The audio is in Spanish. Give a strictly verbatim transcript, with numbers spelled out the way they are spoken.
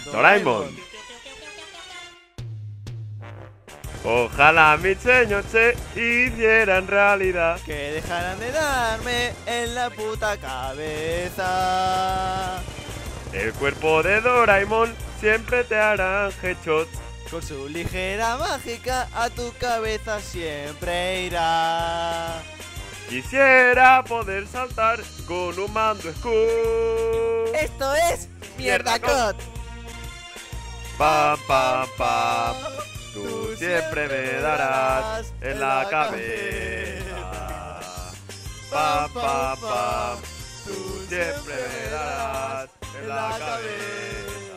Doraemon. Ojalá mis sueños se hicieran realidad. Que dejaran de darme en la puta cabeza. El cuerpo de Doraemon siempre te hará headshots. Con su ligera mágica a tu cabeza siempre irá. Quisiera poder saltar con un mando Scoop. Esto es Mierda Cot. Pam, pam, pam. Tú siempre me darás en la cabeza. Pam, pam, pam. Tú siempre me darás en la cabeza.